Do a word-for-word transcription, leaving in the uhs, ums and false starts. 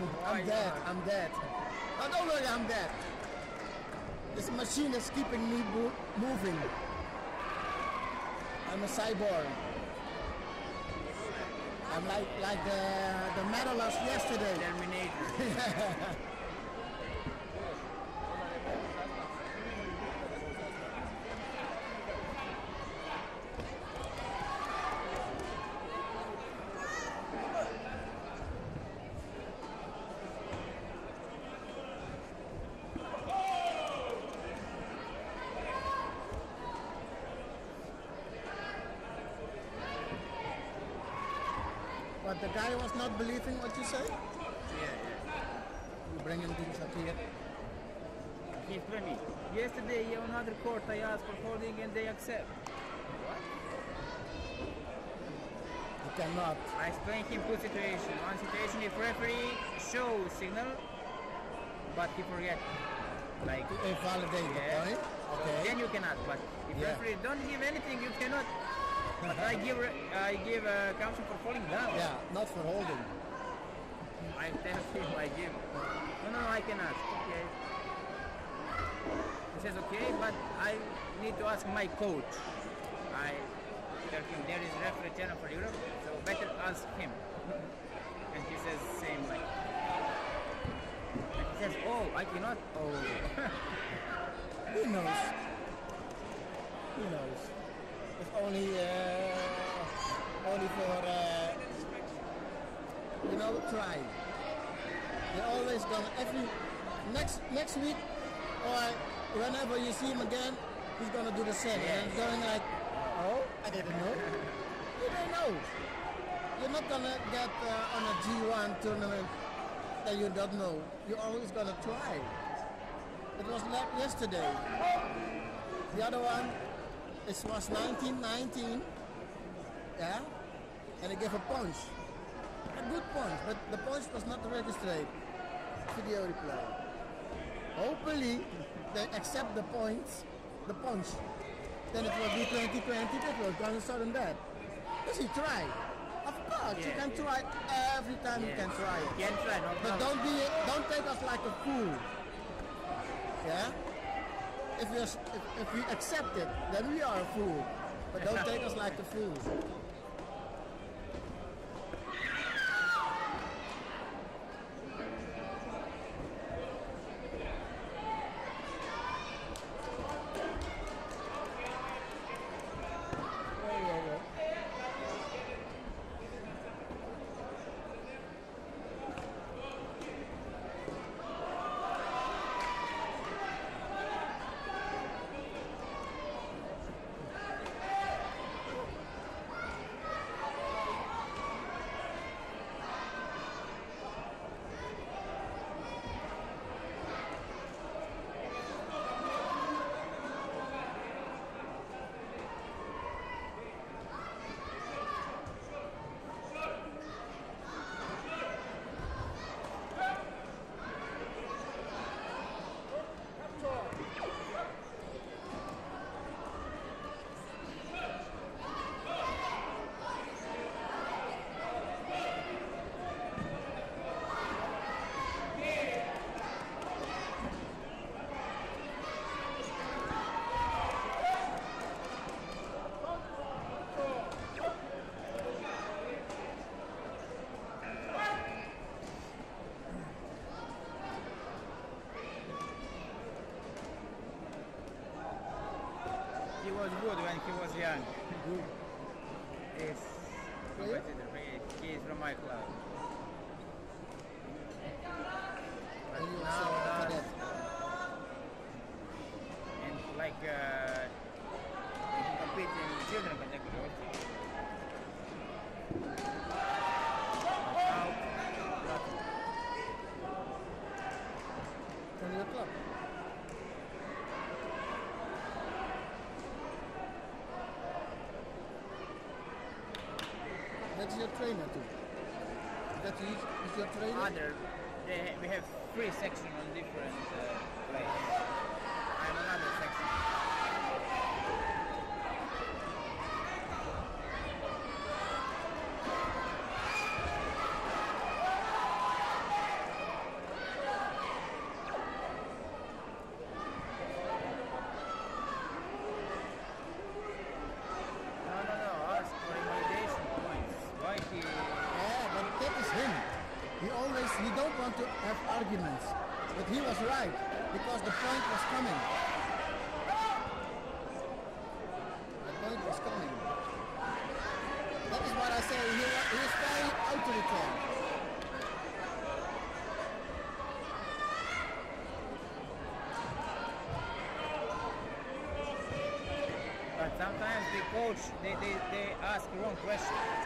I'm dead. I'm dead. Oh, don't worry, I'm dead. This machine is keeping me moving. I'm a cyborg. I'm like like the the medalist yesterday. Terminator. But the guy was not believing what you say? Yeah, yeah. You bring him to disappear. He's funny. Yesterday on another court I asked for holding and they accept. What? You cannot. I explained him two situations. One situation if referee shows signal, but he forget. Like to invalidate yeah. the point. Okay. Then you cannot. But if yeah. referee don't give anything, you cannot. But I give I give a counsel for falling down. Yeah, not for holding. I tell him I give. No, no, no, I cannot. Okay. He says okay, but I need to ask my coach. I tell him there is referee channel for Europe, so better ask him. And he says same like. And he says, oh, I cannot. Oh. Who knows? Who knows? It's only uh, only for uh, you know try. They're always gonna every next next week or whenever you see him again, he's gonna do the same. Yes. And going like, oh, I didn't know. You don't know. You're not gonna get uh, on a G one tournament that you don't know. You're always gonna try. It was like yesterday. The other one. It was nineteen nineteen, yeah, and he gave a punch, a good punch, but the punch was not registered. Video replay. Hopefully, they accept the points, the punch. Then it will be twenty twenty. It will go sudden death. Because he tried. Of course, yeah, you can yeah. try every time yeah. you can try it. You can try, no but don't be, don't take us like a fool. Yeah. If we, if, if we accept it, then we are a fool. But don't take us like a fool. He was good when he was young. Good. Yes. He is from my club. But now does, and like uh, he competes in children category also. From your club? That's your trainer too. That is, is your trainer? Other, they, we have three sections on different uh, places. I'm another section. always, he don't want to have arguments. But he was right, because the point was coming. The point was coming. That is what I say, he, wa- he is very authoritarian. But sometimes the coach, they, they, they ask wrong question.